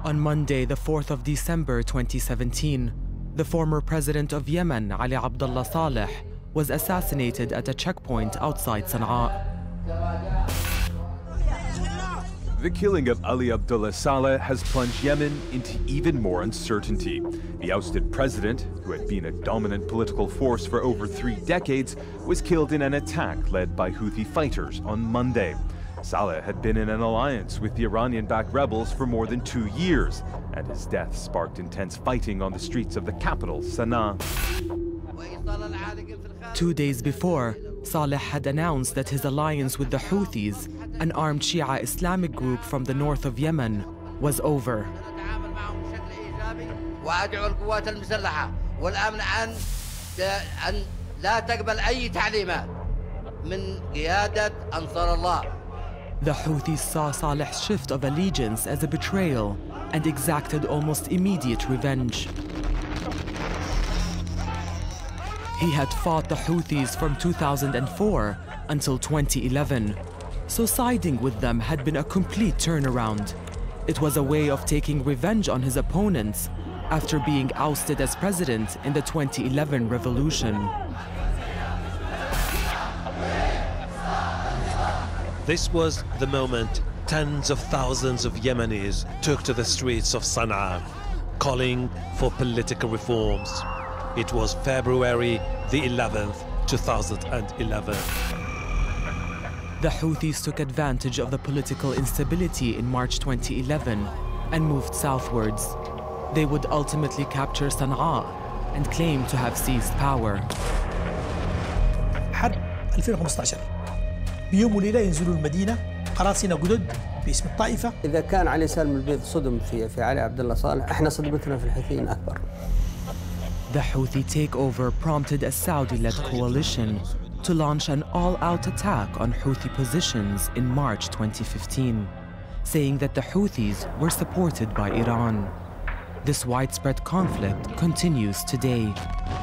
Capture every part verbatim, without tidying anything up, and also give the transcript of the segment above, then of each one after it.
On Monday, the fourth of December twenty seventeen, the former president of Yemen, Ali Abdullah Saleh, was assassinated at a checkpoint outside Sana'a. The killing of Ali Abdullah Saleh has plunged Yemen into even more uncertainty. The ousted president, who had been a dominant political force for over three decades, was killed in an attack led by Houthi fighters on Monday. Saleh had been in an alliance with the Iranian-backed rebels for more than two years, and his death sparked intense fighting on the streets of the capital, Sana'a. Two days before, Saleh had announced that his alliance with the Houthis, an armed Shia Islamic group from the north of Yemen, was over. The Houthis saw Saleh's shift of allegiance as a betrayal and exacted almost immediate revenge. He had fought the Houthis from two thousand four until twenty eleven, so siding with them had been a complete turnaround. It was a way of taking revenge on his opponents after being ousted as president in the twenty eleven revolution. This was the moment tens of thousands of Yemenis took to the streets of Sana'a, calling for political reforms. It was February the eleventh, two thousand eleven. The Houthis took advantage of the political instability in March twenty eleven and moved southwards. They would ultimately capture Sana'a and claim to have seized power. حرب ألفين وخمسة عشر بيوم وليلة ينزلوا المدينة قراصنة جدد باسم الطائفة. إذا كان علي سالم البيض صدم في في علي عبد الله صالح، احنا صدمتنا في الحوثيين أكبر. The Houthi takeover prompted a Saudi-led coalition to launch an all-out attack on Houthi positions in March twenty fifteen, saying that the Houthis were supported by Iran. This widespread conflict continues today.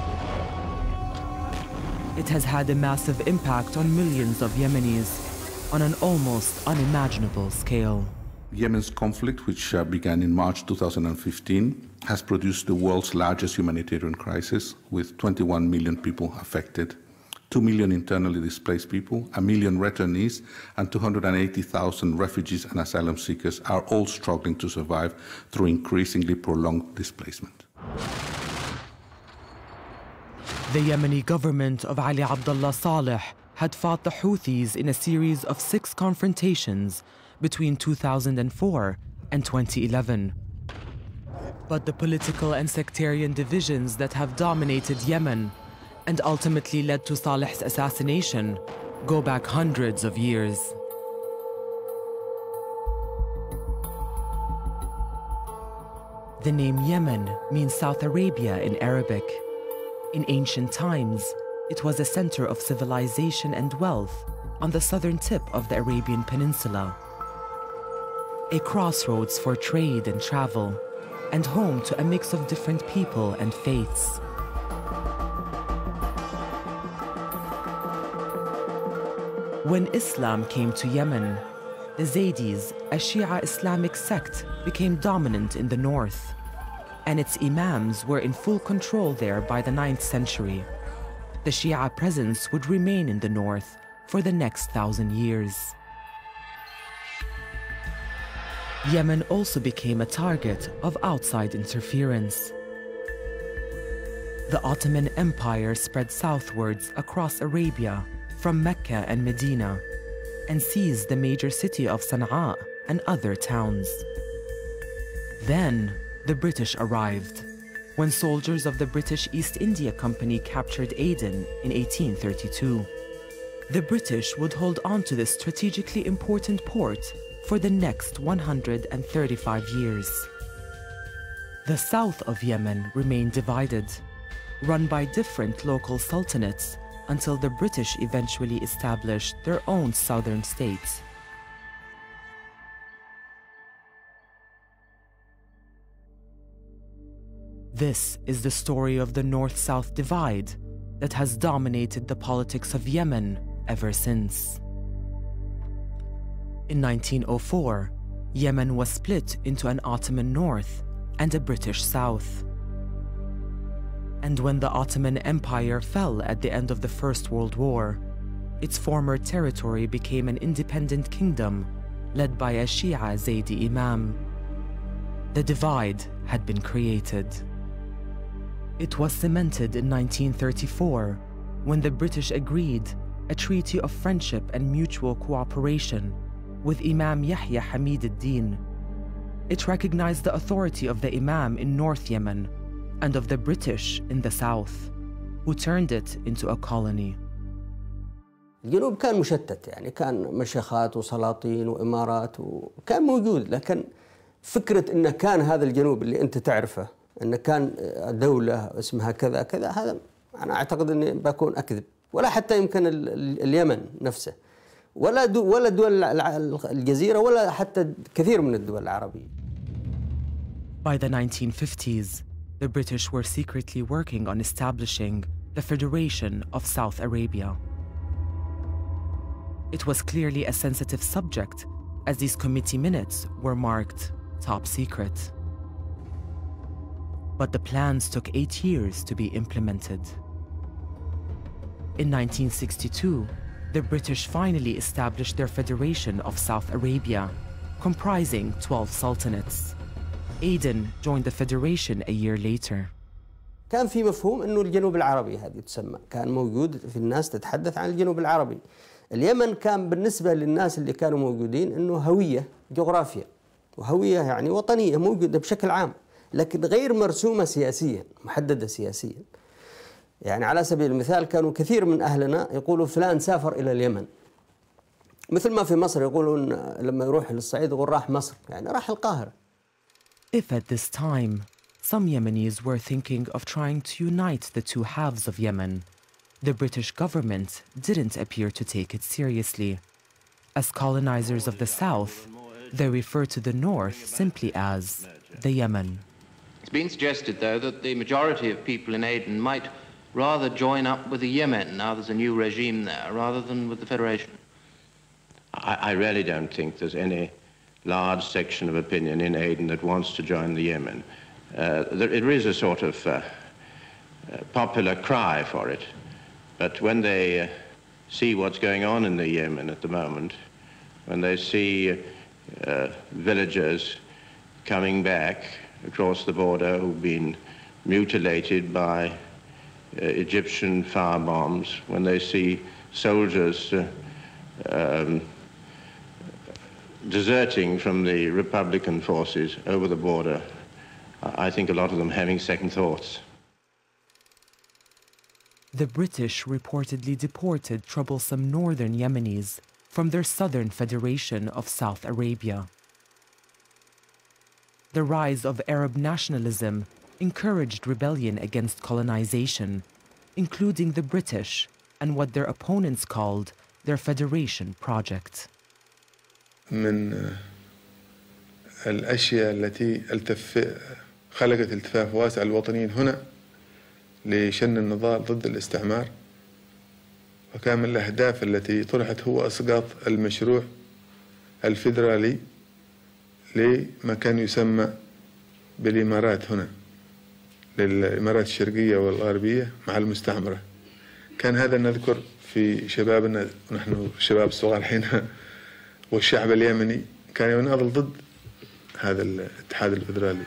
It has had a massive impact on millions of Yemenis on an almost unimaginable scale. Yemen's conflict, which uh, began in March two thousand fifteen, has produced the world's largest humanitarian crisis, with twenty-one million people affected, two million internally displaced people, a million returnees, and two hundred eighty thousand refugees and asylum seekers are all struggling to survive through increasingly prolonged displacement. The Yemeni government of Ali Abdullah Saleh had fought the Houthis in a series of six confrontations between two thousand four and twenty eleven. But the political and sectarian divisions that have dominated Yemen and ultimately led to Saleh's assassination go back hundreds of years. The name Yemen means South Arabia in Arabic. In ancient times, it was a center of civilization and wealth on the southern tip of the Arabian Peninsula, a crossroads for trade and travel, and home to a mix of different people and faiths. When Islam came to Yemen, the Zaidis, a Shia Islamic sect, became dominant in the north, and its imams were in full control there by the ninth century. The Shia presence would remain in the north for the next thousand years. Yemen also became a target of outside interference. The Ottoman Empire spread southwards across Arabia from Mecca and Medina and seized the major city of Sana'a and other towns. Then the British arrived when soldiers of the British East India Company captured Aden in eighteen thirty-two. The British would hold on to this strategically important port for the next one hundred thirty-five years. The south of Yemen remained divided, run by different local sultanates until the British eventually established their own southern state. This is the story of the north-south divide that has dominated the politics of Yemen ever since. In nineteen oh four, Yemen was split into an Ottoman north and a British south. And when the Ottoman Empire fell at the end of the First World War, its former territory became an independent kingdom led by a Shia Zaidi imam. The divide had been created. It was cemented in nineteen thirty-four when the British agreed a treaty of friendship and mutual cooperation with Imam Yahya Hamid ad-Din. It recognized the authority of the Imam in North Yemen and of the British in the south, who turned it into a colony. الجنوب كان مشتت، يعني كان مشيخات وسلاطين وإمارات وكان موجود، لكن فكرة إنه كان هذا الجنوب اللي أنت تعرفه إنه كان دولة اسمها كذا كذا، هذا أنا أعتقد إني بكون أكذب، ولا حتى يمكن اليمن نفسه ولا دو ولا دول الجزيرة ولا حتى كثير من الدول العربية. By the nineteen fifties, the British were secretly working on establishing the Federation of South Arabia. It was clearly a sensitive subject, as these committee minutes were marked top secret. But the plans took eight years to be implemented. In nineteen sixty-two, the British finally established their Federation of South Arabia, comprising twelve sultanates. Aden joined the Federation a year later. كان في مفهوم إنه الجنوب العربي هذه تسمى، كان موجود في الناس تتحدث عن الجنوب العربي. اليمن كان بالنسبة للناس اللي كانوا موجودين إنه هوية جغرافيا، وهوية يعني وطنية موجودة بشكل عام، لكن غير مرسومة سياسيا، محددة سياسيا. يعني على سبيل المثال كانوا كثير من أهلنا يقولوا فلان سافر إلى اليمن، مثل ما في مصر يقولون لما يروح للصعيد يقول راح مصر، يعني راح القاهرة. If at this time some Yemenis were thinking of trying to unite the two halves of Yemen, the British government didn't appear to take it seriously. As colonizers of the south, they refer to the north simply as the Yemen. It's been suggested, though, that the majority of people in Aden might rather join up with the Yemen, now there's a new regime there, rather than with the Federation. I, I really don't think there's any large section of opinion in Aden that wants to join the Yemen. Uh, there, there is a sort of uh, uh, popular cry for it, but when they uh, see what's going on in the Yemen at the moment, when they see uh, villagers coming back across the border who've been mutilated by uh, Egyptian fire bombs, when they see soldiers uh, um, deserting from the Republican forces over the border, I think a lot of them having second thoughts. The British reportedly deported troublesome northern Yemenis from their southern Federation of South Arabia. The rise of Arab nationalism encouraged rebellion against colonization, including the British and what their opponents called their Federation Project. من الأشياء التي التف خلقت التفاف واسع الوطنيين هنا لشن النضال ضد الاستعمار، وكان من الأهداف التي طرحت هو إسقاط المشروع الفيدرالي لما كان يسمى بالإمارات هنا، للإمارات الشرقية والغربية مع المستعمرة. كان هذا نذكر في شبابنا ونحن شباب صغار حينها، والشعب اليمني كان يناضل ضد هذا الاتحاد الفيدرالي.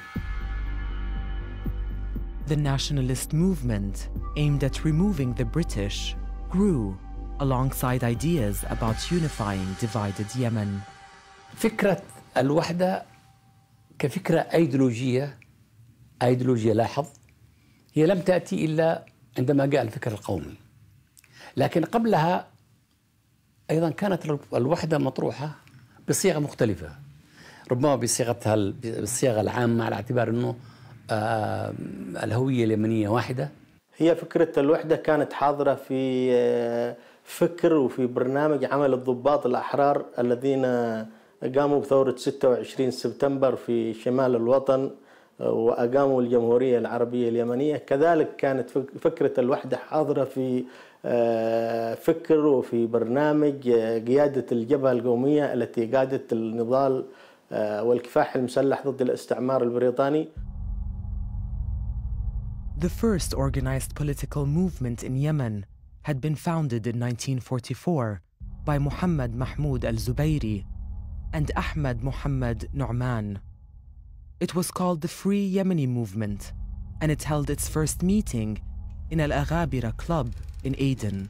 The nationalist movement aimed at removing the British grew alongside ideas about unifying divided Yemen. فكرة الوحدة كفكرة أيديولوجية أيديولوجية لاحظ هي لم تأتي إلا عندما جاء الفكر القومي، لكن قبلها أيضا كانت الوحدة مطروحة بصيغة مختلفة، ربما بصيغتها بالصيغة العامة على اعتبار أنه آه الهوية اليمنية واحدة. هي فكرة الوحدة كانت حاضرة في فكر وفي برنامج عمل الضباط الأحرار الذين قاموا بثورة ستة وعشرين سبتمبر في شمال الوطن وأقاموا الجمهورية العربية اليمنية. كذلك كانت فكرة الوحدة حاضرة في فكر وفي برنامج قيادة الجبهة القومية التي قادت النضال والكفاح المسلح ضد الاستعمار البريطاني. The first organized political movement in Yemen had been founded in nineteen forty-four by Muhammad Mahmoud al-Zubayri and Ahmad Muhammad Nu'man. It was called the Free Yemeni Movement, and it held its first meeting in Al-Aghabira Club in Aden.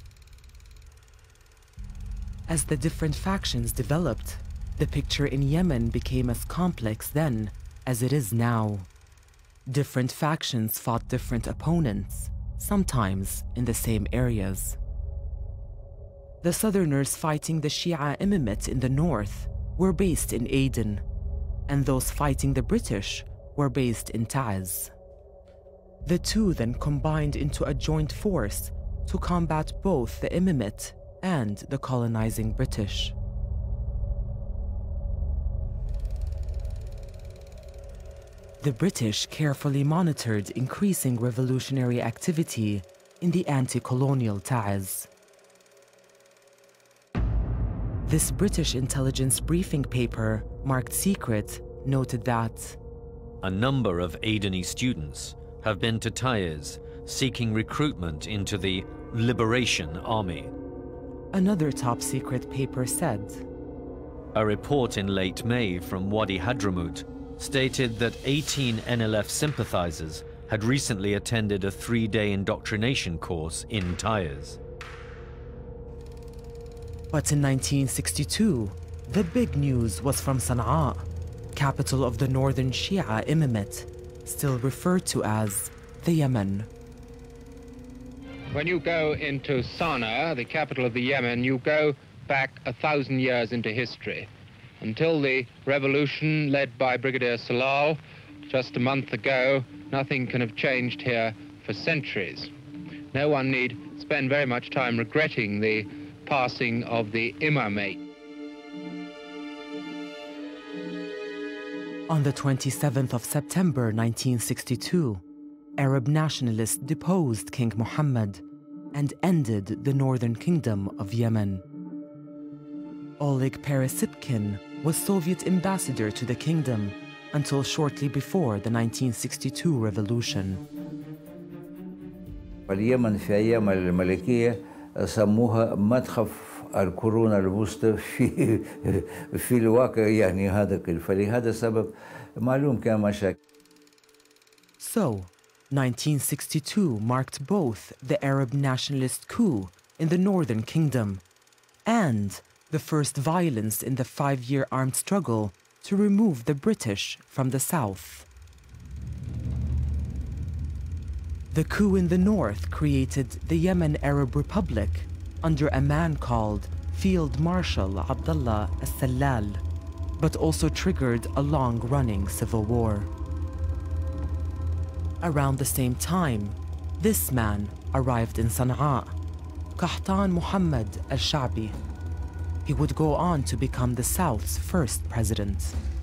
As the different factions developed, the picture in Yemen became as complex then as it is now. Different factions fought different opponents, sometimes in the same areas. The Southerners fighting the Shia Imamate in the north were based in Aden, and those fighting the British were based in Taiz. The two then combined into a joint force to combat both the Imamate and the colonizing British. The British carefully monitored increasing revolutionary activity in the anti-colonial Taiz. This British intelligence briefing paper, marked secret, noted that a number of Adeni students have been to Taiz seeking recruitment into the Liberation Army. Another top-secret paper said, a report in late May from Wadi Hadramaut stated that eighteen N L F sympathizers had recently attended a three-day indoctrination course in Taiz. But in nineteen sixty-two, the big news was from Sana'a, capital of the northern Shia Imamate, still referred to as the Yemen. When you go into Sana'a, the capital of the Yemen, you go back a thousand years into history. Until the revolution led by Brigadier Saleh just a month ago, nothing can have changed here for centuries. No one need spend very much time regretting the passing of the imamate. On the twenty-seventh of September nineteen sixty-two, Arab nationalists deposed King Muhammad and ended the northern kingdom of Yemen. Oleg Peresipkin was Soviet ambassador to the kingdom until shortly before the nineteen sixty-two revolution. اليمن في أيام الملكية سموها متحف القرون الوسطى في في الواقع يعني هذا فلهذا السبب معلوم كان مشاكل. So, nineteen sixty-two marked both the Arab nationalist coup in the northern kingdom and the first violence in the five-year armed struggle to remove the British from the south. The coup in the north created the Yemen Arab Republic under a man called Field Marshal Abdullah Saleh, but also triggered a long-running civil war. Around the same time, this man arrived in Sana'a, Qahtan Muhammad al-Sha'bi. He would go on to become the South's first president.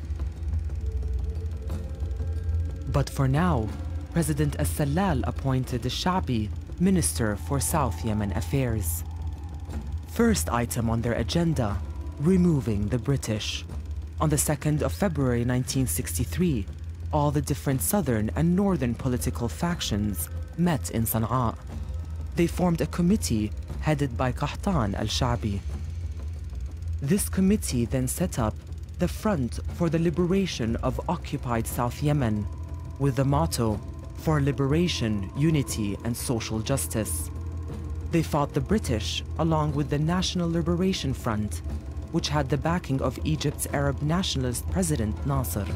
But for now, President Saleh appointed the Sha'bi Minister for South Yemen Affairs. First item on their agenda, removing the British. On the second of February nineteen sixty-three, all the different southern and northern political factions met in Sana'a. They formed a committee headed by Qahtan al-Sha'bi. This committee then set up the Front for the Liberation of Occupied South Yemen, with the motto, for liberation, unity, and social justice. They fought the British along with the National Liberation Front, which had the backing of Egypt's Arab nationalist President Nasser.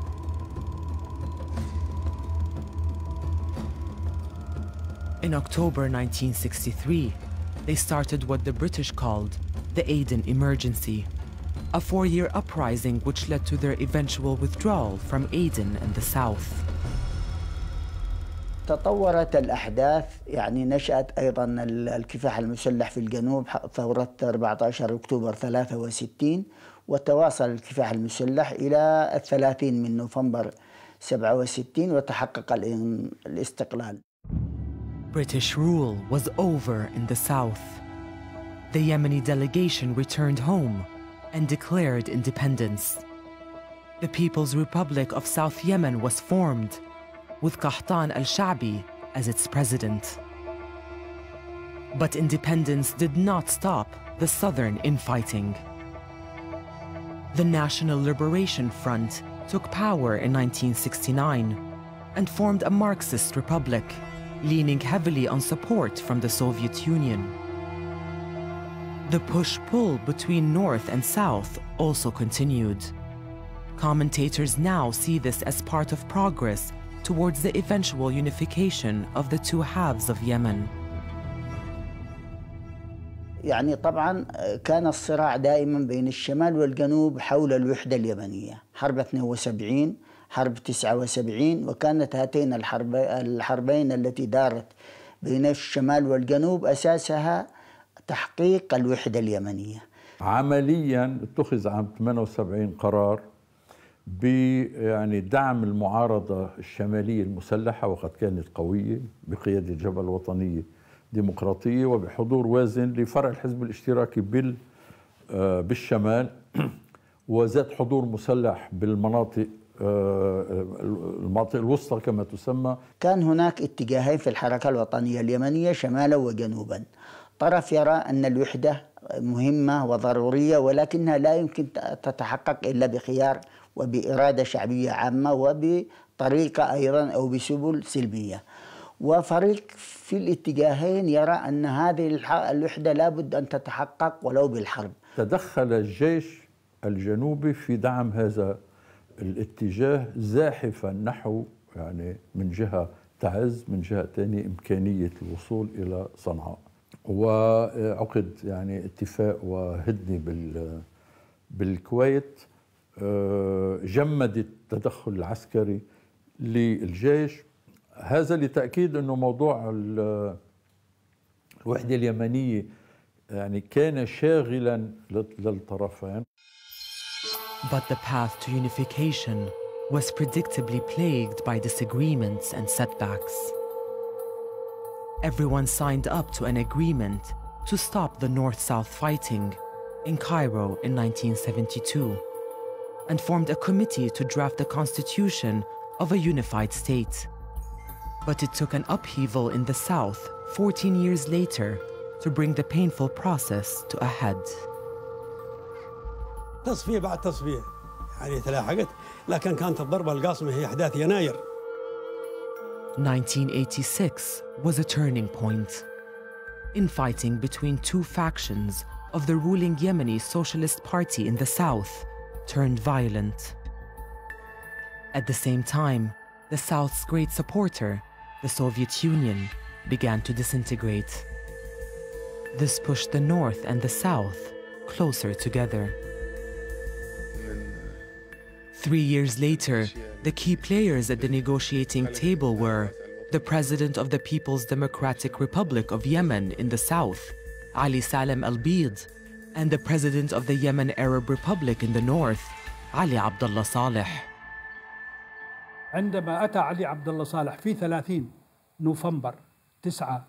In October nineteen sixty-three, they started what the British called the Aden Emergency, a four-year uprising which led to their eventual withdrawal from Aden and the south. تطورت الأحداث يعني نشأت أيضا الكفاح المسلح في الجنوب ثورة أربعة عشر أكتوبر ثلاثة وستين وتواصل الكفاح المسلح إلى الثلاثين من نوفمبر سبعة وستين وتحقق الاستقلال. British rule was over in the south. The Yemeni delegation returned home and declared independence. The People's Republic of South Yemen was formed, with Qahtan al-Sha'bi as its president. But independence did not stop the southern infighting. The National Liberation Front took power in nineteen sixty-nine and formed a Marxist republic, leaning heavily on support from the Soviet Union. The push-pull between North and South also continued. Commentators now see this as part of progress towards the eventual unification of the two halves of Yemen. يعني طبعا كان الصراع دائما بين الشمال والجنوب حول الوحدة اليمنية، حرب اثنين وسبعين، حرب تسعة وسبعين، وكانت هاتين الحرب الحربين التي دارت بين الشمال والجنوب أساسها تحقيق الوحدة اليمنية. عمليا اتخذ عام ثمانية وسبعين قرار ب يعني دعم المعارضة الشمالية المسلحة، وقد كانت قوية بقيادة الجبهة الوطنية ديمقراطية وبحضور وازن لفرع الحزب الاشتراكي بال بالشمال، وزاد حضور مسلح بالمناطق المناطق الوسطى كما تسمى. كان هناك اتجاهين في الحركة الوطنية اليمنية شمالا وجنوبا. طرف يرى أن الوحدة مهمة وضرورية، ولكنها لا يمكن تتحقق إلا بخيار وبإرادة شعبية عامة وبطريقة أيضا أو بسبل سلمية. وفريق في الاتجاهين يرى أن هذه الوحدة لابد أن تتحقق ولو بالحرب. تدخل الجيش الجنوبي في دعم هذا الاتجاه زاحفا نحو يعني من جهة تعز، من جهة ثانية إمكانية الوصول إلى صنعاء. وعقد يعني اتفاق وهدنة بال بالكويت جمد التدخل العسكري للجيش. هذا لتأكيد أنه موضوع الوحدة اليمنية يعني كان شاغلا للطرفين. But the path to unification was predictably plagued by disagreements and setbacks. Everyone signed up to an agreement to stop the North-South fighting in Cairo in nineteen seventy-two and formed a committee to draft the constitution of a unified state. But it took an upheaval in the south fourteen years later to bring the painful process to a head. تصفية بعد تصفية يعني تلاحقت، لكن كانت الضربة القاصمة هي أحداث يناير. nineteen eighty-six was a turning point. Infighting between two factions of the ruling Yemeni Socialist Party in the south turned violent. At the same time, the South's great supporter, the Soviet Union, began to disintegrate. This pushed the North and the South closer together. Three years later, the key players at the negotiating table were the President of the People's Democratic Republic of Yemen in the south, Ali Salem al-Bid, and the President of the Yemen Arab Republic in the north, Ali Abdullah Saleh. عندما أتى علي عبد الله صالح في ثلاثين نوفمبر تسعة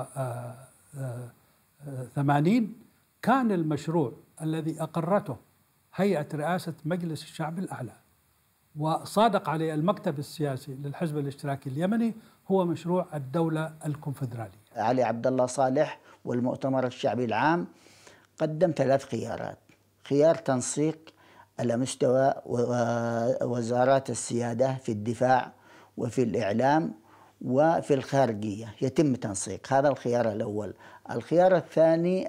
وثمانين كان المشروع الذي أقرته هيئة رئاسة مجلس الشعب الأعلى وصادق عليه المكتب السياسي للحزب الاشتراكي اليمني هو مشروع الدولة الكونفدرالية. علي عبد الله صالح والمؤتمر الشعبي العام قدم ثلاث خيارات: خيار تنسيق على مستوى وزارات السيادة في الدفاع وفي الإعلام وفي الخارجية يتم تنسيق، هذا الخيار الأول. الخيار الثاني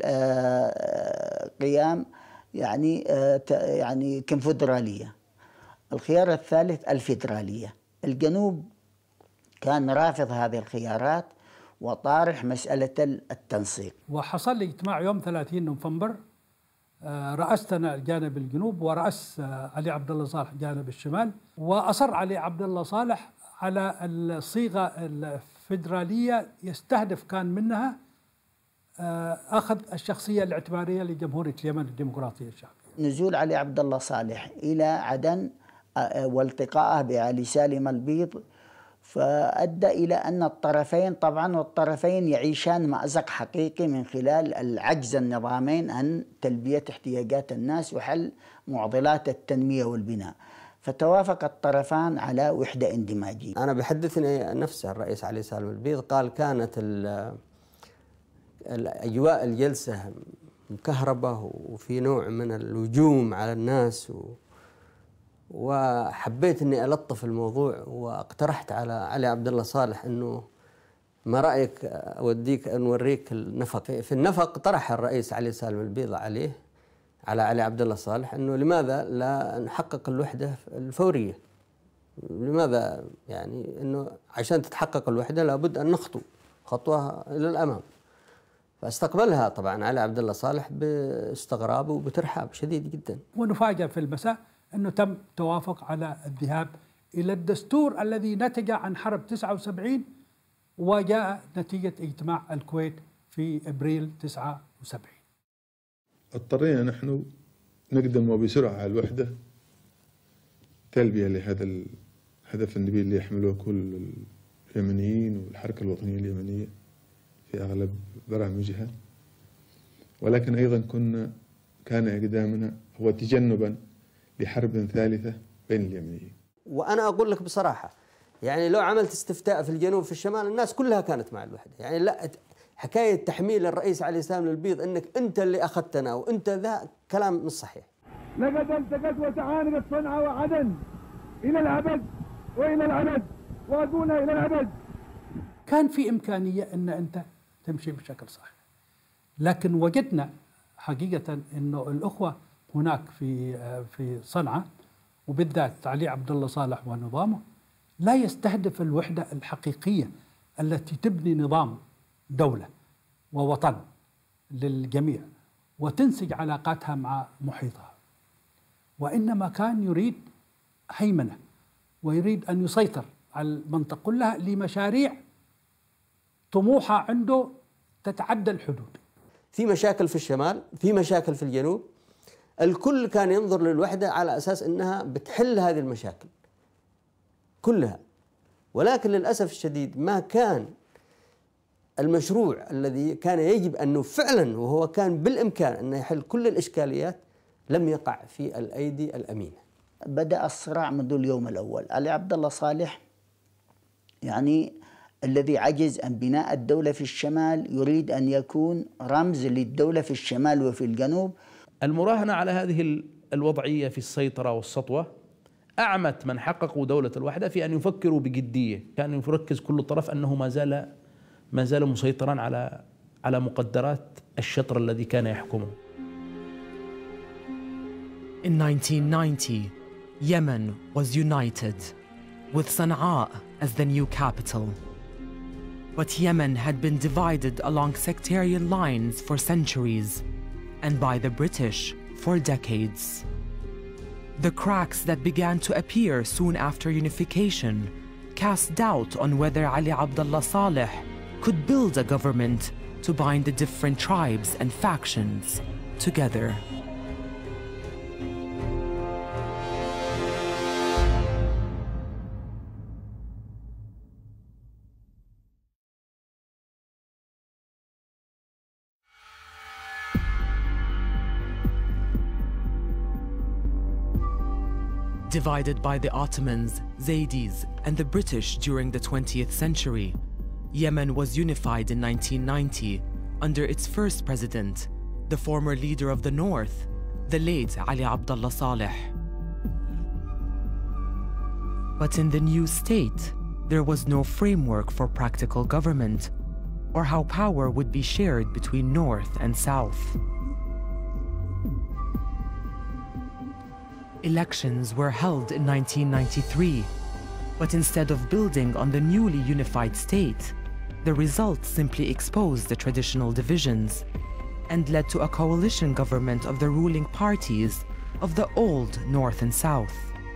القيام يعني يعني كونفدرالية. الخيار الثالث الفيدرالية. الجنوب كان رافض هذه الخيارات وطارح مسألة التنسيق. وحصل لي اجتماع يوم ثلاثين نوفمبر، رأستنا جانب الجنوب ورأس علي عبد الله صالح جانب الشمال، وأصر علي عبد الله صالح على الصيغة الفيدرالية يستهدف كان منها أخذ الشخصية الاعتبارية لجمهورية اليمن الديمقراطية الشعبية. نزول علي عبد الله صالح إلى عدن والتقائه بعلي سالم البيض فأدى إلى أن الطرفين طبعا والطرفين يعيشان مأزق حقيقي من خلال العجز النظامين عن تلبية احتياجات الناس وحل معضلات التنمية والبناء. فتوافق الطرفان على وحدة اندماجية. أنا بحدثني نفسه الرئيس علي سالم البيض قال كانت الأجواء الجلسة مكهربة وفي نوع من الهجوم على الناس و وحبيت اني الطف الموضوع واقترحت على علي عبد الله صالح انه ما رايك اوديك نوريك النفق. في النفق طرح الرئيس علي سالم البيض عليه على علي عبد الله صالح انه لماذا لا نحقق الوحده الفوريه؟ لماذا يعني انه عشان تتحقق الوحده لابد ان نخطو خطوه الى الامام. فاستقبلها طبعا علي عبد الله صالح باستغراب وبترحاب شديد جدا. ونفاجأ في المساء أنه تم توافق على الذهاب إلى الدستور الذي نتج عن حرب تسعة وسبعين وجاء نتيجة اجتماع الكويت في أبريل تسعة وسبعين. اضطرينا نحن نقدم وبسرعة على الوحدة تلبية لهذا الهدف النبيل اللي يحمله كل اليمنيين والحركة الوطنية اليمنية في أغلب برامجها، ولكن أيضا كنا كان إقدامنا هو تجنبا لحرب ثالثة بين اليمنيين. وأنا أقول لك بصراحة يعني لو عملت استفتاء في الجنوب في الشمال الناس كلها كانت مع الوحدة. يعني لا حكاية تحميل الرئيس علي سالم البيض أنك أنت اللي أخذتنا وأنت ذا كلام مش صحيح. لقد التقت وتعانقت صنعاء وعدن إلى الأبد وإلى الأبد وأقول إلى الأبد. كان في إمكانية أن أنت تمشي بشكل صحيح، لكن وجدنا حقيقة أنه الأخوة هناك في في صنعاء وبالذات علي عبد الله صالح ونظامه لا يستهدف الوحدة الحقيقية التي تبني نظام دولة ووطن للجميع وتنسج علاقاتها مع محيطها، وإنما كان يريد هيمنة ويريد أن يسيطر على المنطقة كلها لمشاريع طموحة عنده تتعدى الحدود. في مشاكل في الشمال، في مشاكل في الجنوب، الكل كان ينظر للوحدة على أساس أنها بتحل هذه المشاكل كلها، ولكن للأسف الشديد ما كان المشروع الذي كان يجب أنه فعلا وهو كان بالإمكان أنه يحل كل الإشكاليات لم يقع في الأيدي الأمينة. بدأ الصراع منذ اليوم الأول. علي عبد الله صالح يعني الذي عجز عن بناء الدولة في الشمال يريد أن يكون رمز للدولة في الشمال وفي الجنوب. المراهنة على هذه الوضعية في السيطرة والسطوة أعمت من حققوا دولة الوحدة في أن يفكروا بجدية، كان يركز كل طرف أنه ما زال ما زال مسيطرا على على مقدرات الشطر الذي كان يحكمه. In nineteen ninety, Yemen was united, with Sana'a as the new capital. But Yemen had been divided along sectarian lines for centuries, and by the British for decades. The cracks that began to appear soon after unification cast doubt on whether Ali Abdullah Saleh could build a government to bind the different tribes and factions together. Divided by the Ottomans, Zaidis, and the British during the twentieth century, Yemen was unified in nineteen ninety under its first president, the former leader of the North, the late Ali Abdullah Saleh. But in the new state, there was no framework for practical government or how power would be shared between North and South. Elections were held in nineteen ninety-three, but instead of building on the newly unified state, the results simply exposed the traditional divisions and led to a coalition government of the ruling parties of the old North and South.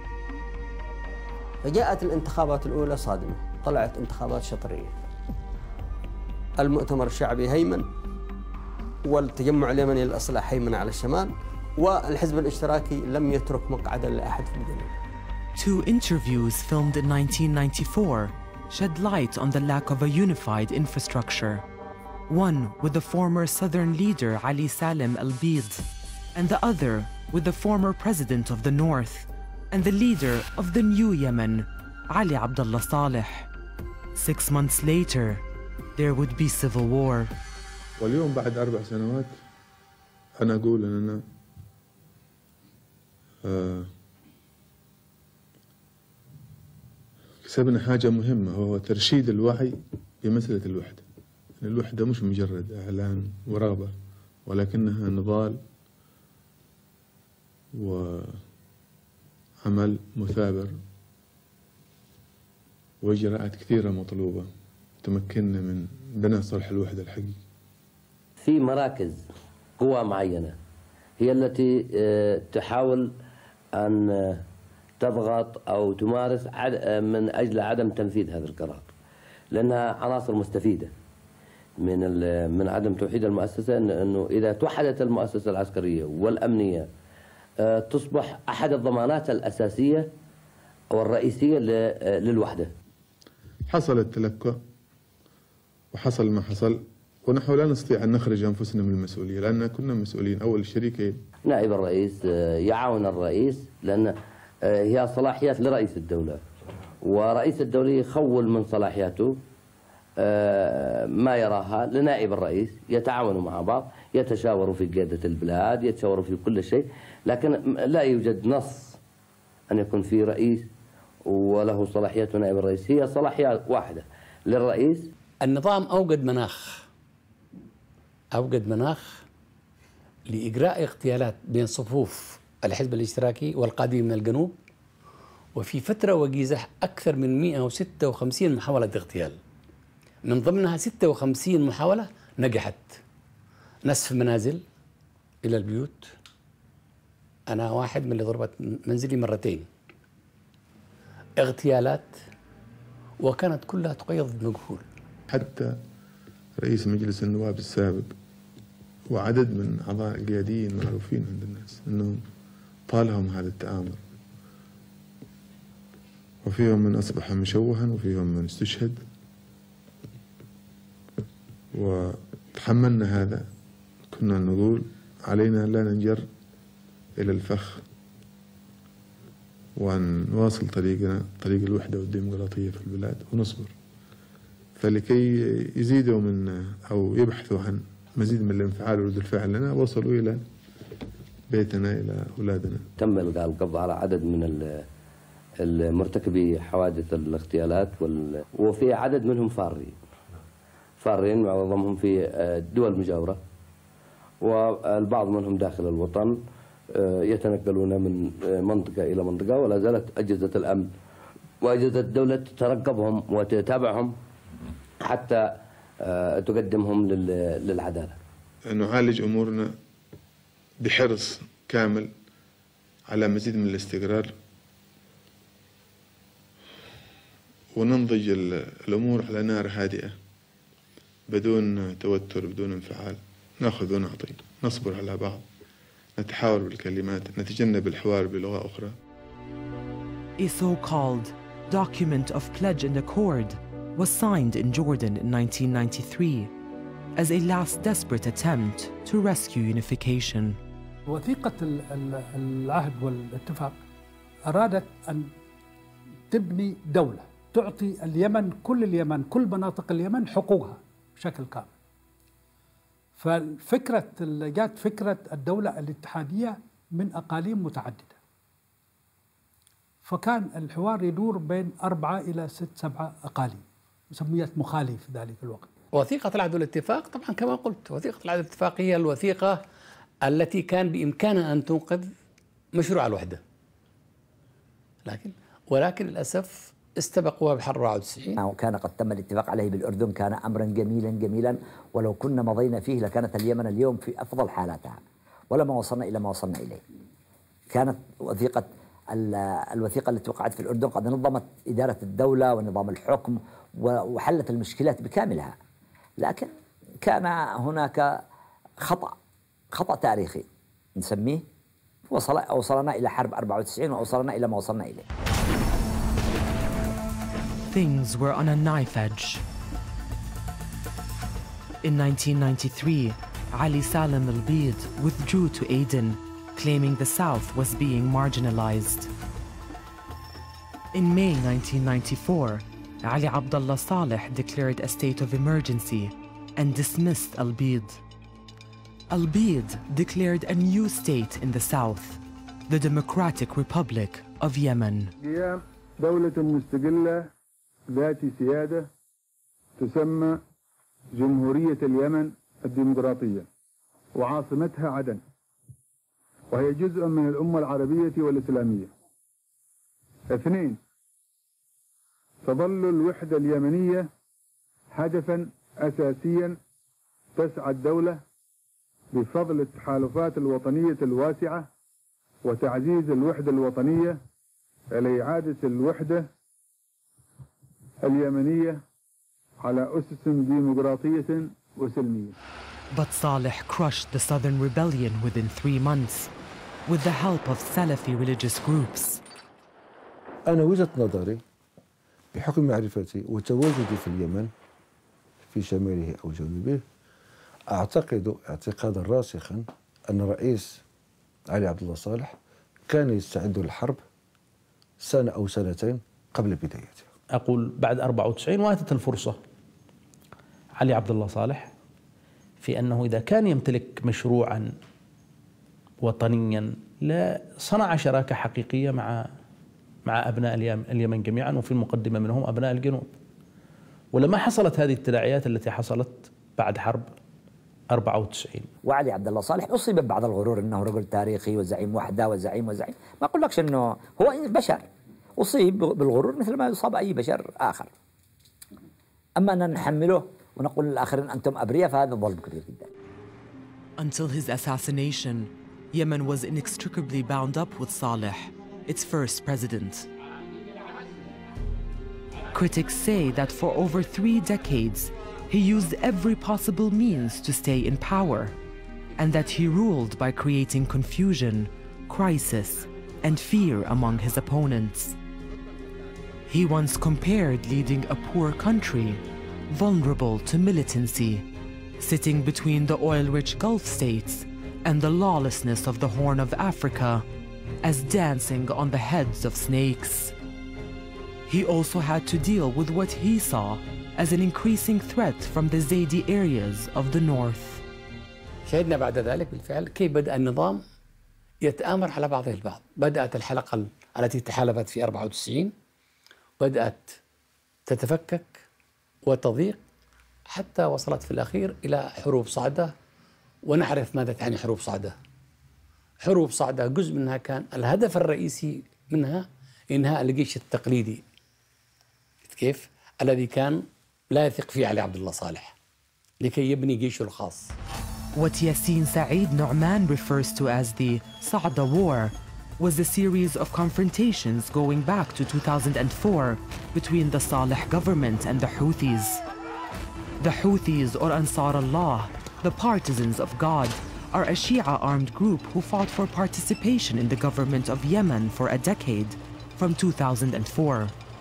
فجاءت الانتخابات الأولى صادمة، طلعت انتخابات شطرية. المؤتمر الشعبي هيمن، والتجمع اليمني للإصلاح هيمن على الشمال، والحزب الاشتراكي لم يترك مقعدا لأحد في الجنوب. Two interviews filmed in nineteen ninety-four shed light on the lack of a unified infrastructure. One with the former southern leader Ali Salim al-Bid, and the other with the former president of the North, and the leader of the new Yemen, Ali Abdullah Saleh. Six months later, there would be civil war. واليوم بعد أربع سنوات أنا أقول أننا آه كسبنا حاجة مهمة، وهو ترشيد الوعي بمسألة الوحدة. الوحدة مش مجرد إعلان ورغبة، ولكنها نضال وعمل مثابر وإجراءات كثيرة مطلوبة تمكننا من بناء صلح الوحدة الحقيقي. في مراكز قوى معينة هي التي تحاول أن تضغط أو تمارس من أجل عدم تنفيذ هذا القرار، لأنها عناصر مستفيدة من من عدم توحيد المؤسسة. أنه إذا توحدت المؤسسة العسكرية والأمنية تصبح أحد الضمانات الأساسية والرئيسية للوحدة. حصل التلكؤ وحصل ما حصل، ونحن لا نستطيع أن نخرج أنفسنا من المسؤولية، لأن كنا مسؤولين. أول الشريكين نائب الرئيس يعاون الرئيس، لأن هي صلاحيات لرئيس الدولة، ورئيس الدولة يخول من صلاحياته ما يراها لنائب الرئيس. يتعاونوا مع بعض، يتشاوروا في قيادة البلاد، يتشاوروا في كل شيء، لكن لا يوجد نص أن يكون في رئيس وله صلاحيات نائب الرئيس. هي صلاحيات واحدة للرئيس. النظام أوجد مناخ أوجد مناخ لإجراء اغتيالات بين صفوف الحزب الاشتراكي والقادمين من الجنوب، وفي فترة وجيزة أكثر من مئة وستة وخمسين محاولة اغتيال، من ضمنها ستة وخمسين محاولة نجحت. نسف منازل إلى البيوت، أنا واحد من اللي ضربت منزلي مرتين. اغتيالات، وكانت كلها تقيض بمجهول. حتى رئيس مجلس النواب السابق وعدد من أعضاء القياديين معروفين عند الناس أنهم طالهم هذا التآمر، وفيهم من أصبح مشوها وفيهم من استشهد، وتحملنا هذا. كنا نقول علينا لا ننجر إلى الفخ، وأن نواصل طريقنا طريق الوحدة والديمقراطية في البلاد ونصبر. فلكي يزيدوا من أو يبحثوا عن مزيد من الانفعال ورد الفعل لنا، وصلوا إلى بيتنا، إلى أولادنا. تم إلغاء القبض على عدد من المرتكبي حوادث الاغتيالات، وال... وفي عدد منهم فارين فارين معظمهم في دول مجاورة، والبعض منهم داخل الوطن يتنقلون من منطقة إلى منطقة، ولا زالت أجهزة الأمن وأجهزة الدولة تترقبهم وتتابعهم حتى تقدمهم للعدالة. نعالج أمورنا بحرص كامل على مزيد من الاستقرار، وننضج الأمور على نار هادئة بدون توتر بدون انفعال. نأخذ ونعطي، نصبر على بعض، نتحاور بالكلمات، نتجنب الحوار بلغة أخرى. A so-called document of pledge and accord was signed in Jordan in nineteen ninety-three as a last desperate attempt to rescue unification. وثيقة العهد والاتفاق أرادت أن تبني دولة تعطي اليمن، كل اليمن، كل مناطق اليمن حقوقها بشكل كامل. فالفكرة جات فكرة الدولة الاتحادية من أقاليم متعددة، فكان الحوار يدور بين أربعة إلى ست سبعة أقاليم سميت مخالي في ذلك الوقت. وثيقة العهد والاتفاق طبعا كما قلت، وثيقة العهد والاتفاق هي الوثيقة التي كان بإمكانها أن تنقذ مشروع الوحدة، لكن ولكن للأسف استبقوها بحرب أربعة وتسعين. كان قد تم الاتفاق عليه بالأردن، كان أمرا جميلا جميلا، ولو كنا مضينا فيه لكانت اليمن اليوم في أفضل حالاتها، ولما وصلنا إلى ما وصلنا إليه. كانت وثيقة الوثيقة التي وقعت في الأردن قد نظمت إدارة الدولة ونظام الحكم وحلت المشكلات بكاملها، لكن كان هناك خطأ خطأ تاريخي نسميه، وصل أوصلنا إلى حرب أربعة وتسعين وأوصلنا إلى ما وصلنا إليه. Things were on a knife edge. In nineteen ninety-three, Ali Salim al-Bid withdrew to Aden, claiming the South was being marginalized. In May nineteen ninety-four, Ali Abdullah Saleh declared a state of emergency and dismissed Al-Bid. Al-Bid declared a new state in the south, the Democratic Republic of Yemen. قيام دولة مستقلة ذات سيادة تسمى جمهورية اليمن الديمقراطية وعاصمتها عدن وهي جزء من الأمة العربية والإسلامية. اثنين، تظل الوحدة اليمنية هدفا أساسيا تسعى الدولة بفضل التحالفات الوطنية الواسعة وتعزيز الوحدة الوطنية لإعادة الوحدة اليمنية على أسس ديمقراطية وسلمية. But Saleh crushed the southern rebellion within three months with the help of Salafi religious groups. أنا وجهة نظري بحكم معرفتي وتواجدي في اليمن في شماله أو جنوبه، أعتقد اعتقادا راسخا أن الرئيس علي عبد الله صالح كان يستعد للحرب سنة أو سنتين قبل بدايتها. أقول بعد أربعة وتسعين واتت الفرصة علي عبد الله صالح في أنه إذا كان يمتلك مشروعا وطنيا لا صنع شراكة حقيقية مع مع أبناء اليمن جميعا، وفي المقدمة منهم أبناء الجنوب. ولما حصلت هذه التداعيات التي حصلت بعد حرب أربعة وتسعين، وعلي عبد الله صالح أصيب ببعض الغرور أنه رجل تاريخي وزعيم وحدة وزعيم وزعيم، ما أقول لكش أنه هو بشر أصيب بالغرور مثل ما يصاب أي بشر آخر. أما أن نحمله ونقول للآخرين أنتم أبرياء فهذا ظلم كبير جدا. Until his assassination, Yemen was inextricably bound up with Saleh, its first president. Critics say that for over three decades, he used every possible means to stay in power, and that he ruled by creating confusion, crisis, and fear among his opponents. He once compared leading a poor country, vulnerable to militancy, sitting between the oil-rich Gulf states and the lawlessness of the Horn of Africa, as dancing on the heads of snakes. He also had to deal with what he saw as an increasing threat from the Zaidi areas of the north. شاهدنا بعد ذلك بالفعل كيف بدأ النظام يتآمر على بعضه البعض. بدأت الحلقة التي تحالفت في أربعة وتسعين بدأت تتفكك وتضيق حتى وصلت في الأخير إلى حروب صعدة، ونعرف ماذا تعني حروب صعدة. حروب صعدة جزء منها كان الهدف الرئيسي منها إنهاء الجيش التقليدي كيف الذي كان لا يثق فيه علي عبد الله صالح لكي يبني جيشه الخاص. What Yassin Saeed Nu'man refers to as the Sa'da War was a series of confrontations going back to two thousand four between the Saleh government and the Houthis. The Houthis, or Ansar Allah, the partisans of God, are a Shia armed group who fought for participation in the government of Yemen for a decade, from two thousand four.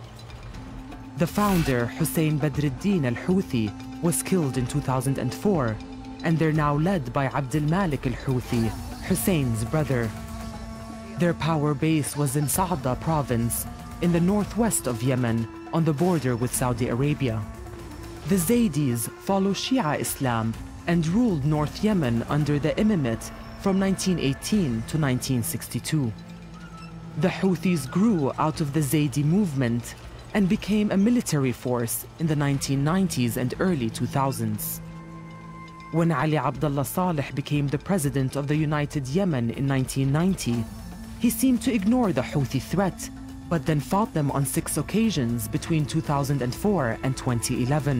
The founder, Hussein Badruddin al-Houthi, was killed in two thousand four, and they're now led by Abdul Malik al-Houthi, Hussein's brother. Their power base was in Sa'da province, in the northwest of Yemen, on the border with Saudi Arabia. The Zaidis follow Shia Islam and ruled North Yemen under the imamate from nineteen eighteen to nineteen sixty-two. The Houthis grew out of the Zaidi movement and became a military force in the nineteen nineties and early two thousands. When Ali Abdullah Saleh became the president of the United Yemen in nineteen ninety, he seemed to ignore the Houthi threat, but then fought them on six occasions between two thousand four and twenty eleven.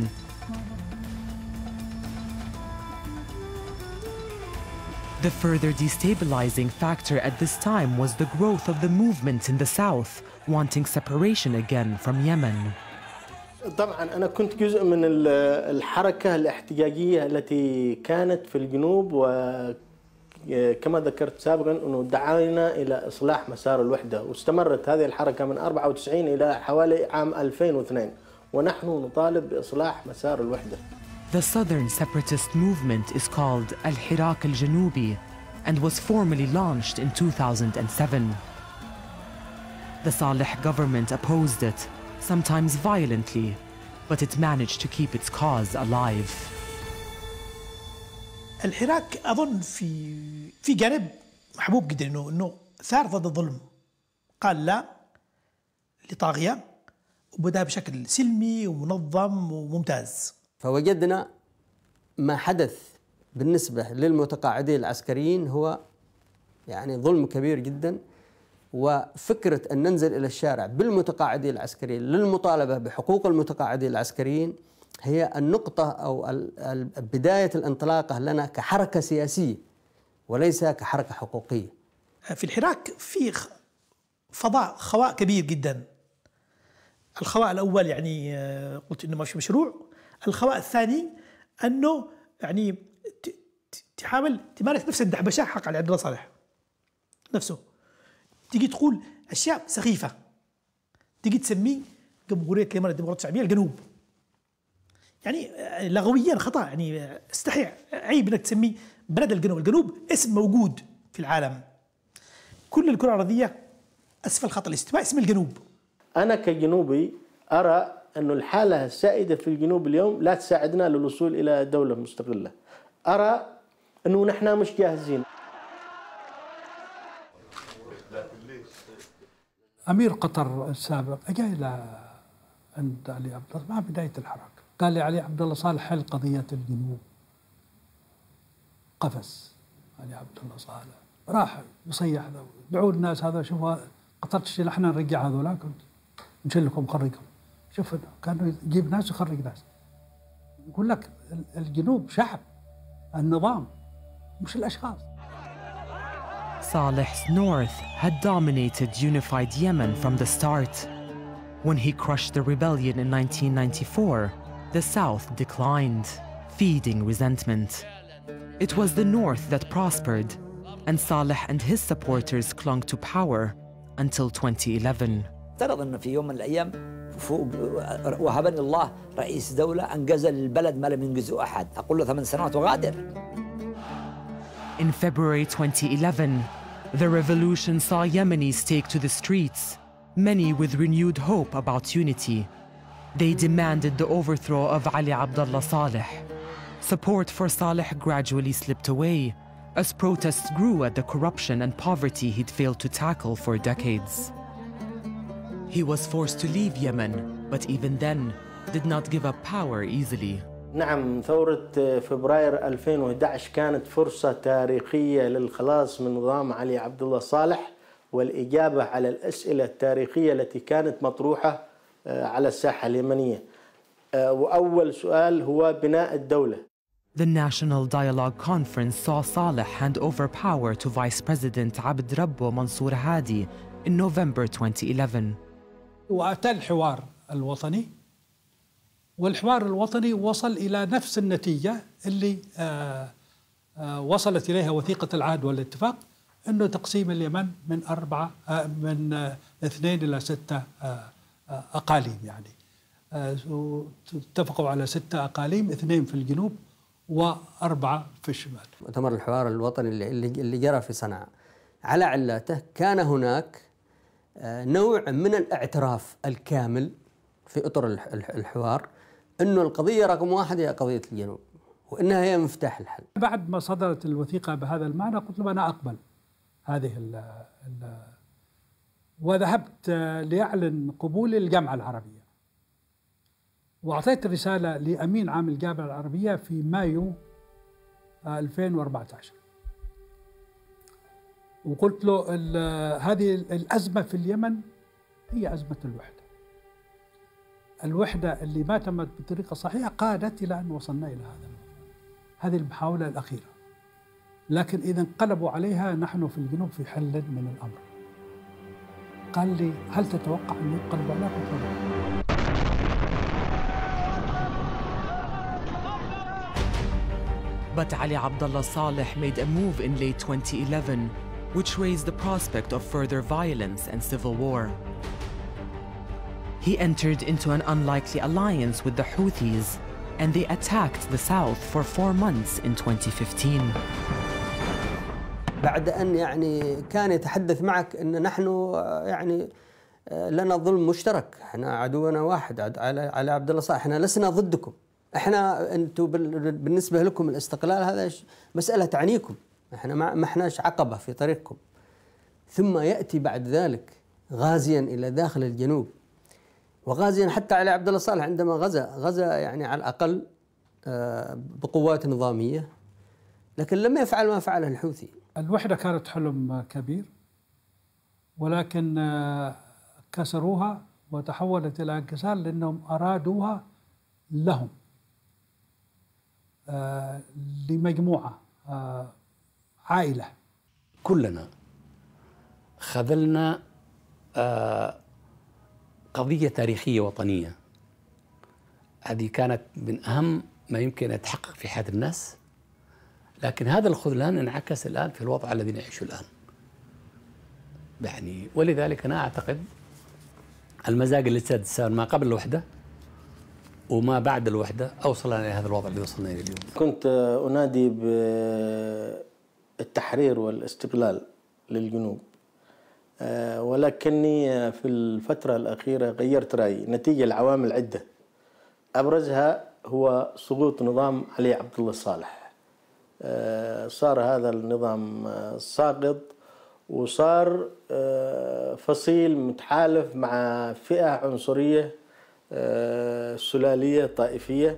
The further destabilizing factor at this time was the growth of the movement in the south, wanting separation again from Yemen. طبعا أنا كنت جزء من الحركة الاحتجاجية التي كانت في الجنوب، وكما ذكرت سابقا أنه دعانا إلى إصلاح مسار الوحدة، واستمرت هذه الحركة من أربعة وتسعين إلى حوالي عام ألفين واثنين ونحن نطالب بإصلاح مسار الوحدة. The southern separatist movement is called Al-Hirak al-Janubi and was formally launched in two thousand seven. The Saleh government opposed it, sometimes violently, but it managed to keep its cause alive. الحراك أظن في في جانب محبوب جدا، إنه إنه ثار ضد الظلم، قال لا لطاغية وبدأ بشكل سلمي ومنظم وممتاز. فوجدنا ما حدث بالنسبة للمتقاعدين العسكريين هو يعني ظلم كبير جدا، وفكرة أن ننزل إلى الشارع بالمتقاعدين العسكريين للمطالبة بحقوق المتقاعدين العسكريين هي النقطة أو بداية الانطلاقة لنا كحركة سياسية وليس كحركة حقوقية. في الحراك في فضاء خواء كبير جدا. الخواء الأول يعني قلت إنه مش مشروع، الخواء الثاني أنه يعني تحاول تمارس نفس الدحبشة حق علي عبد الله صالح نفسه، تيجي تقول أشياء سخيفة، تيجي تسميه جمهورية اليمن الديمقراطية الشعبية الجنوب، يعني لغويا خطأ، يعني استحي عيب انك تسميه بلد الجنوب. الجنوب اسم موجود في العالم، كل الكرة الأرضية أسفل خط الاستواء اسم الجنوب. أنا كجنوبي أرى أن الحالة السائدة في الجنوب اليوم لا تساعدنا للوصول إلى دولة مستقلة. أرى أنه نحن مش جاهزين. أمير قطر السابق أجا إلى عند علي عبد الله مع بداية الحركة، قال لي علي عبد الله صالح حل قضية الجنوب. قفز علي عبد الله صالح، راح يصيح دعوا الناس، هذا شوفوا قطرت الشيء احنا نرجع هذولاك نشيل لكم نخرجهم. شوف كانوا يجيب ناس يخرج ناس. يقول لك الجنوب شعب، النظام مش الاشخاص. Saleh's north had dominated unified Yemen from the start. When he crushed the rebellion in nineteen ninety-four, the south declined, feeding resentment. It was the north that prospered, and Saleh and his supporters clung to power until twenty eleven. افترض أن في يوم من الأيام وهبني الله رئيس دولة أنجز البلد ما لم ينجزه أحد، أقول له ثمان سنوات وغادر. In February twenty eleven, the revolution saw Yemenis take to the streets, many with renewed hope about unity. They demanded the overthrow of Ali Abdullah Saleh. Support for Saleh gradually slipped away as protests grew at the corruption and poverty he'd failed to tackle for decades. He was forced to leave Yemen, but even then did not give up power easily. نعم، ثورة فبراير ألفين وأحد عشر كانت فرصة تاريخية للخلاص من نظام علي عبد الله صالح والإجابة على الأسئلة التاريخية التي كانت مطروحة على الساحة اليمنية. وأول سؤال هو بناء الدولة. The National Dialogue Conference saw Saleh hand over power to Vice President Abd Rabbo Mansour Hadi in November twenty eleven. وأتى الحوار الوطني، والحوار الوطني وصل إلى نفس النتيجة اللي آآ آآ وصلت إليها وثيقة العهد والاتفاق، أنه تقسيم اليمن من أربعة من اثنين إلى ستة أقاليم، يعني اتفقوا على ستة أقاليم، اثنين في الجنوب وأربعة في الشمال. مؤتمر الحوار الوطني اللي اللي جرى في صنعاء على علاته كان هناك نوع من الاعتراف الكامل في اطر الحوار انه القضيه رقم واحد هي قضيه الجنوب، وانها هي مفتاح الحل. بعد ما صدرت الوثيقه بهذا المعنى قلت له انا اقبل هذه ال ال وذهبت لاعلن قبولي للجامعه العربيه، واعطيت الرساله لامين عام الجامعه العربيه في مايو ألفين وأربعة عشر، وقلت له هذه الازمه في اليمن هي ازمه الوحده. الوحدة اللي ما تمت بطريقة صحيحة قادت إلى أن وصلنا إلى هذا. هذه المحاولة الأخيرة، لكن إذا انقلبوا عليها نحن في الجنوب في حل من الأمر. قال لي هل تتوقع أن ينقلبوا عليها؟ قلت له But Ali Abdullah Saleh made a move in late twenty eleven, which raised the prospect of further violence and civil war. He entered into an unlikely alliance with the Houthis, and they attacked the south for four months in twenty fifteen. بعد أن يعني كان يتحدث معك أن نحن يعني لنا ظلم مشترك، احنا عدونا واحد على على عبد الله صالح، احنا لسنا ضدكم، احنا انتم بالنسبه لكم الاستقلال هذا مساله تعنيكم، احنا ما احناش عقبه في طريقكم. ثم ياتي بعد ذلك غازيا الى داخل الجنوب، وغازيا حتى على عبد الله صالح عندما غزا غزا يعني على الاقل بقوات نظاميه، لكن لم يفعل ما فعله الحوثي. الوحده كانت حلم كبير، ولكن كسروها وتحولت إلى انكسار لأنهم أرادوها لهم، آه لمجموعة آه عائلة. كلنا خذلنا آه قضية تاريخية وطنية، هذه كانت من أهم ما يمكن أن يتحقق في حياة الناس، لكن هذا الخذلان انعكس الآن في الوضع الذي نعيشه الآن. يعني ولذلك أنا أعتقد المزاج اللي ساد ما قبل الوحدة وما بعد الوحدة أوصلنا إلى هذا الوضع اللي وصلنا إليه اليوم. كنت أنادي بالتحرير والاستقلال للجنوب، ولكني في الفترة الأخيرة غيرت رأيي نتيجة لعوامل عدة، أبرزها هو سقوط نظام علي عبد الله صالح. صار هذا النظام ساقط، وصار فصيل متحالف مع فئة عنصرية سلالية طائفية.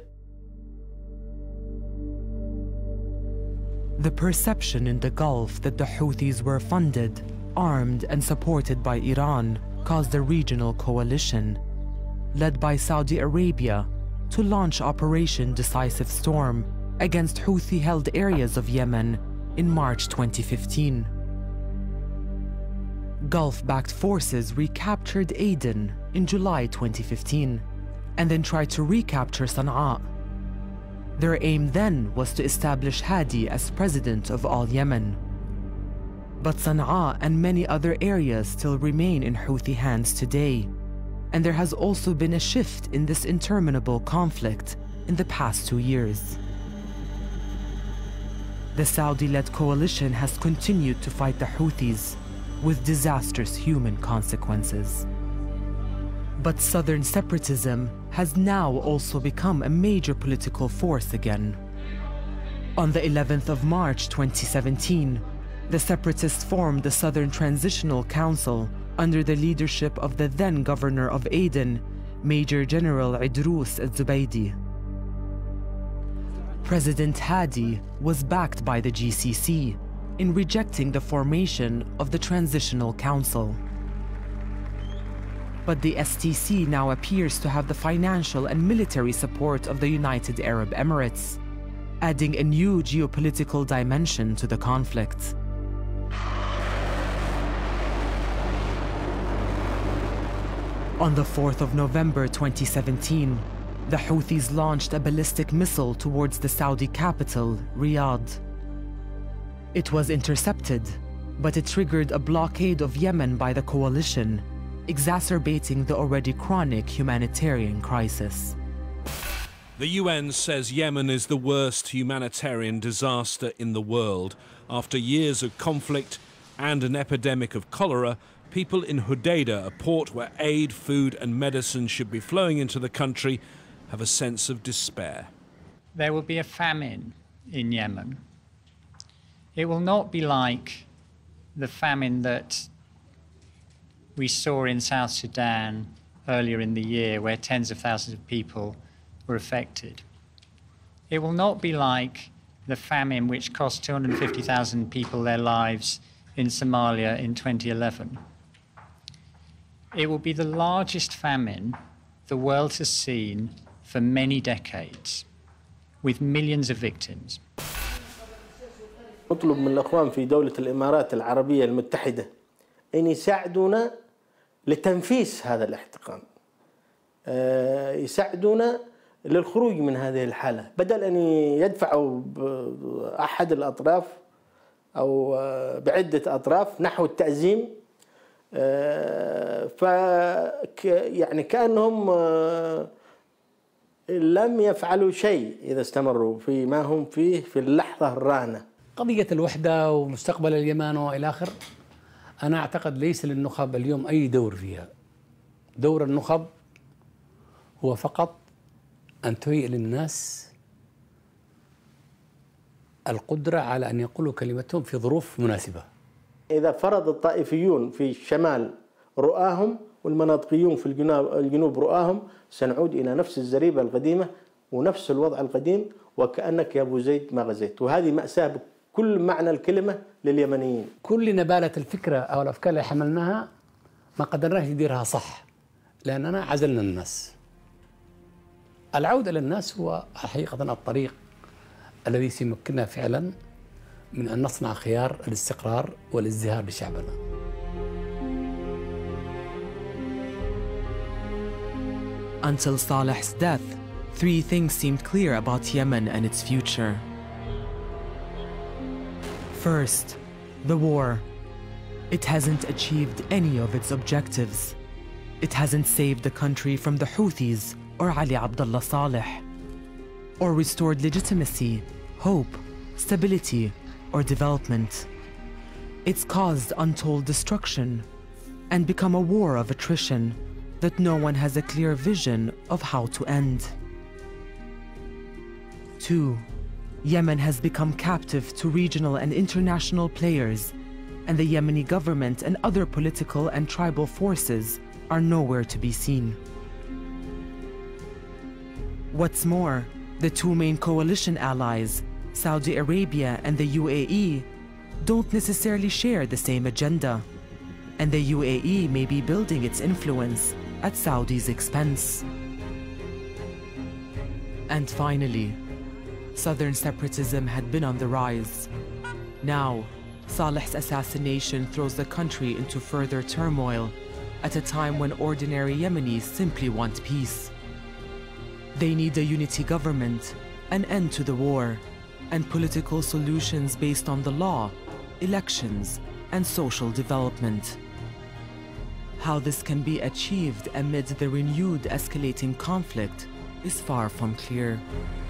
The perception in the Gulf that the Houthis were funded, armed and supported by Iran caused a regional coalition, led by Saudi Arabia, to launch Operation Decisive Storm against Houthi-held areas of Yemen in March twenty fifteen. Gulf-backed forces recaptured Aden in July twenty fifteen and then tried to recapture Sana'a. Their aim then was to establish Hadi as president of all Yemen. But Sana'a and many other areas still remain in Houthi hands today, and there has also been a shift in this interminable conflict in the past two years. The Saudi-led coalition has continued to fight the Houthis, with disastrous human consequences. But southern separatism has now also become a major political force again. On the eleventh of March twenty seventeen, the separatists formed the Southern Transitional Council under the leadership of the then governor of Aden, Major General Idrous al-Zubaydi. President Hadi was backed by the G C C in rejecting the formation of the Transitional Council. But the S T C now appears to have the financial and military support of the United Arab Emirates, adding a new geopolitical dimension to the conflict. On the fourth of November twenty seventeen, the Houthis launched a ballistic missile towards the Saudi capital, Riyadh. It was intercepted, but it triggered a blockade of Yemen by the coalition, exacerbating the already chronic humanitarian crisis. The U N says Yemen is the worst humanitarian disaster in the world. After years of conflict and an epidemic of cholera, people in Hodeidah, a port where aid, food and medicine should be flowing into the country, have a sense of despair. There will be a famine in Yemen. It will not be like the famine that we saw in South Sudan earlier in the year, where tens of thousands of people were affected. It will not be like the famine which cost two hundred fifty thousand people their lives in Somalia in twenty eleven. It will be the largest famine the world has seen for many decades, with millions of victims. نطلب من الأخوان في دولة الإمارات العربية المتحدة أن يساعدونا لتنفيس هذا الاحتقان، يساعدونا للخروج من هذه الحالة، بدل أن يدفعوا أحد الأطراف أو بعدة أطراف نحو التأزيم، ف يعني كأنهم لم يفعلوا شيء إذا استمروا في ما هم فيه في اللحظة الراهنة. قضية الوحدة ومستقبل اليمن وإلى آخر، أنا أعتقد ليس للنخب اليوم أي دور فيها. دور النخب هو فقط أن تهيئ للناس القدرة على أن يقولوا كلمتهم في ظروف مناسبة. إذا فرض الطائفيون في الشمال رؤاهم والمناطقيون في الجنوب رؤاهم، سنعود إلى نفس الزريبة القديمة ونفس الوضع القديم، وكأنك يا أبو زيد ما غزيت. وهذه مأساة بكل معنى الكلمة لليمنيين. كل نبالة الفكرة أو الأفكار اللي حملناها ما قدرناش نديرها صح، لأننا عزلنا الناس. العودة للناس هو حقيقة الطريق الذي سيمكننا فعلا من أن نصنع خيار الاستقرار والازدهار لشعبنا. Until Saleh's death, three things seemed clear about Yemen and its future. First, the war. It hasn't achieved any of its objectives. It hasn't saved the country from the Houthis or Ali Abdullah Saleh, or restored legitimacy, hope, stability, or development. It's caused untold destruction and become a war of attrition that no one has a clear vision of how to end. Two, Yemen has become captive to regional and international players, and the Yemeni government and other political and tribal forces are nowhere to be seen. What's more, the two main coalition allies, Saudi Arabia and the U A E, don't necessarily share the same agenda, and the U A E may be building its influence at Saudi's expense. And finally, southern separatism had been on the rise. Now, Saleh's assassination throws the country into further turmoil at a time when ordinary Yemenis simply want peace. They need a unity government, an end to the war, and political solutions based on the law, elections, and social development. How this can be achieved amid the renewed escalating conflict is far from clear.